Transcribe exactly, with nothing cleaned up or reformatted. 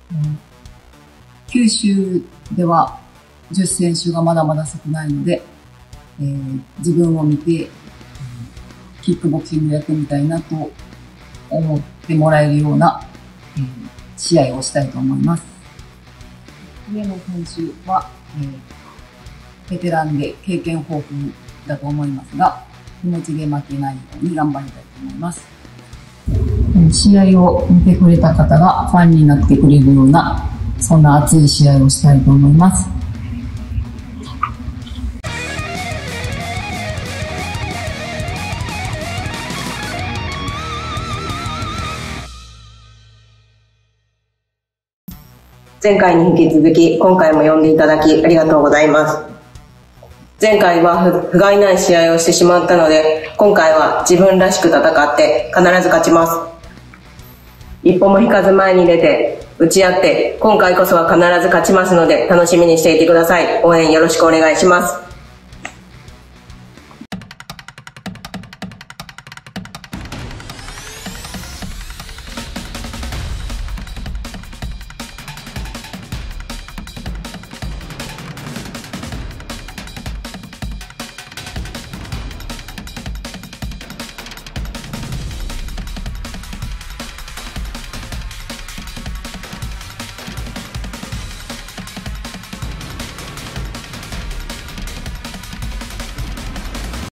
九州では女子選手がまだまだ少ないので、えー、自分を見てキックボクシングやってみたいなと思ってもらえるような、えー、試合をしたいと思います。上野選手は、えー、ベテランで経験豊富だと思いますが、気持ちで負けないように頑張りたいと思います。試合を見てくれた方がファンになってくれるような、そんな熱い試合をしたいと思います。 前回に引き続き、今回も呼んでいただきありがとうございます。前回は不甲斐ない試合をしてしまったので、今回は自分らしく戦って必ず勝ちます。一歩も引かず前に出て、打ち合って、今回こそは必ず勝ちますので、楽しみにしていてください。応援よろしくお願いします。